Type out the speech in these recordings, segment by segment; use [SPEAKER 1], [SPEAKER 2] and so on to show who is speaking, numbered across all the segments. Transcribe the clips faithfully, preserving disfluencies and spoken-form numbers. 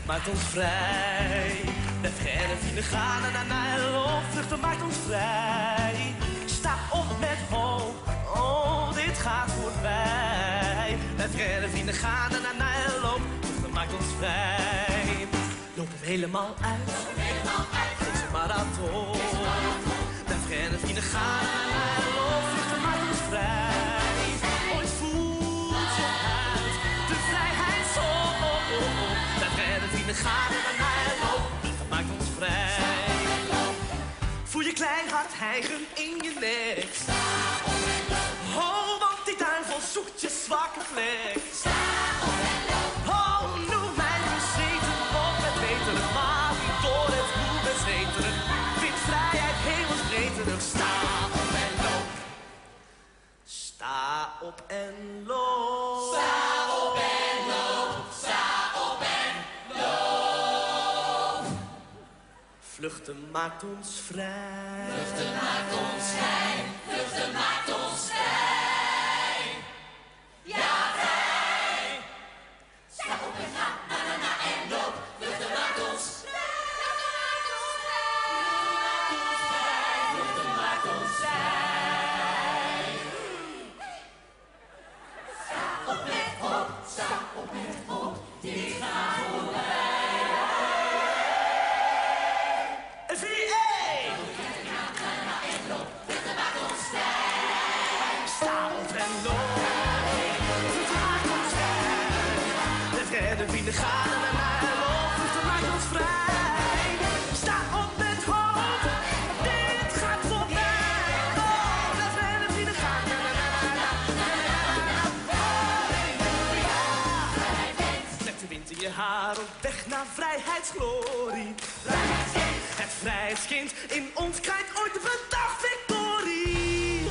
[SPEAKER 1] maakt ons vrij. De verre vrienden gaan naar Nijlop, vluchten maakt ons vrij. Sta op met hoop, oh dit gaat voorbij. De verre vrienden gaan naar Nijlop, vluchten maakt ons vrij. Lopen we helemaal uit, deze marathon. De verre vrienden gaan naar Nijlop, vluchten maakt ons vrij. Ooit voelt je uit, de vrijheidszon. De verre vrienden gaan naar Nijlop, vluchten maakt ons vrij. Voel je klein hart hijgen in je nek. Oh, want die duivel zoekt je zwakke plek. Oh, noem mij bezeten op met weteren, maar niet door het bloed bezweteren. Vind vrijheid hemelsbreed terug. Sta op en loop. Sta op en loop. Sta op en loop. Sta op en loop. Vluchten maakt ons vrij. Vluchten maakt ons vrij. Vluchten maakt ons vrij. Ja, vrij. Sta op en ga, na na na en loop. Vluchten maakt ons vrij. Vluchten maakt ons vrij. Sta op met hoop. Sta op met hoop. Dit gaat voorbij. V A! Sta op en loop. Vluchten maakt ons vrij. De verre vrienden gaan naar Nijlop, vluchten maakt ons vrij. Sta op met hoop, dit gaat voorbij. Oh, de verre vrienden gaan naar Nijlop. Trek de wind in je haar op weg naar vrijheidsglorie. Het vrijheidskind in ons krijgt ooit de dag victorie.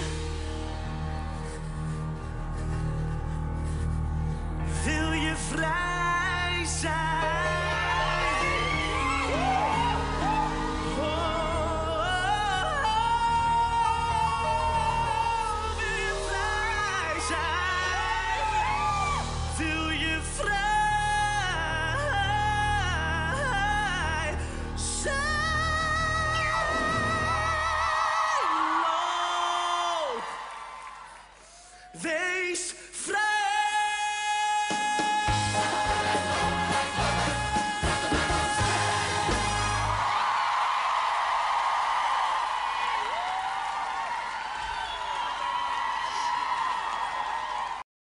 [SPEAKER 1] Wil je vrij zijn?